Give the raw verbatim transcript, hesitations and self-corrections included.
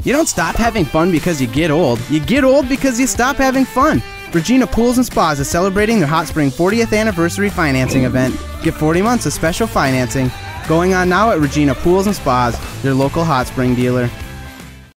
You don't stop having fun because you get old. You get old because you stop having fun. Regina Pools and Spas is celebrating their Hot Spring fortieth anniversary financing event. Get forty months of special financing going on now at Regina Pools and Spas, their local hot spring dealer.